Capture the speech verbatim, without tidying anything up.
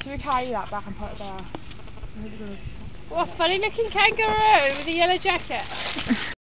Should we carry that back and put it there? What a funny looking kangaroo with a yellow jacket.